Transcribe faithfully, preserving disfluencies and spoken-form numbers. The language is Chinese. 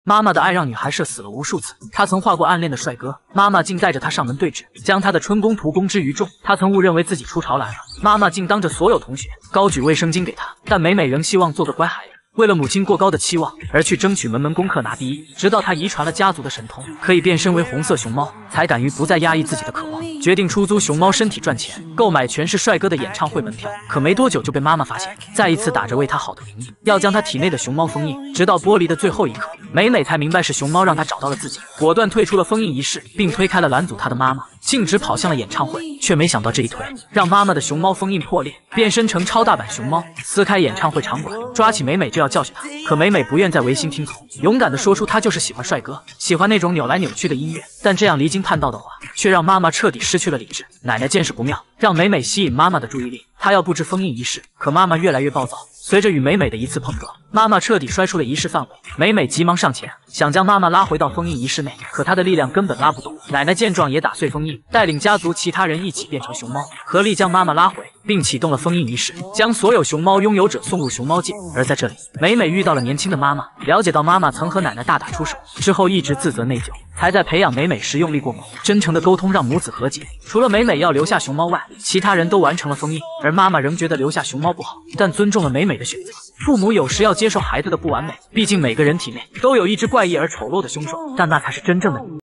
妈妈的爱让女孩社死了无数次，她曾画过暗恋的帅哥，妈妈竟带着他上门对质，将他的春宫图公之于众。她曾误认为自己出潮来了，妈妈竟当着所有同学高举卫生巾给她，但美美仍希望做个乖孩子。 为了母亲过高的期望而去争取门门功课拿第一，直到她遗传了家族的神通，可以变身为红色熊猫，才敢于不再压抑自己的渴望，决定出租熊猫身体赚钱，购买全是帅哥的演唱会门票。可没多久就被妈妈发现，再一次打着为她好的名义，要将她体内的熊猫封印，直到剥离的最后一刻，美美才明白是熊猫让她找到了自己，果断退出了封印仪式，并推开了拦阻她的妈妈。 径直跑向了演唱会，却没想到这一推让妈妈的熊猫封印破裂，变身成超大版熊猫，撕开演唱会场馆，抓起美美就要教训她。可美美不愿再违心听从，勇敢地说出她就是喜欢帅哥，喜欢那种扭来扭去的音乐。但这样离经叛道的话，却让妈妈彻底失去了理智。奶奶见势不妙，让美美吸引妈妈的注意力，她要布置封印仪式。可妈妈越来越暴躁，随着与美美的一次碰撞，妈妈彻底摔出了仪式范围。美美急忙上前，想将妈妈拉回到封印仪式内，可她的力量根本拉不动。奶奶见状也打碎封印。 带领家族其他人一起变成熊猫，合力将妈妈拉回，并启动了封印仪式，将所有熊猫拥有者送入熊猫界。而在这里，美美遇到了年轻的妈妈，了解到妈妈曾和奶奶大打出手，之后一直自责内疚，才在培养美美时用力过猛。真诚的沟通让母子和解，除了美美要留下熊猫外，其他人都完成了封印。而妈妈仍觉得留下熊猫不好，但尊重了美美的选择。父母有时要接受孩子的不完美，毕竟每个人体内都有一只怪异而丑陋的凶兽，但那才是真正的你。